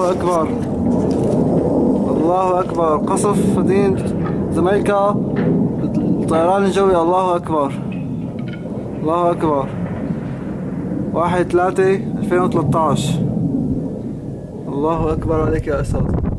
الله أكبر، الله أكبر. قصف مدينة جامايكا بالطيران الجوي. الله أكبر، الله أكبر. 1/3/2013. الله أكبر عليك يا أسد.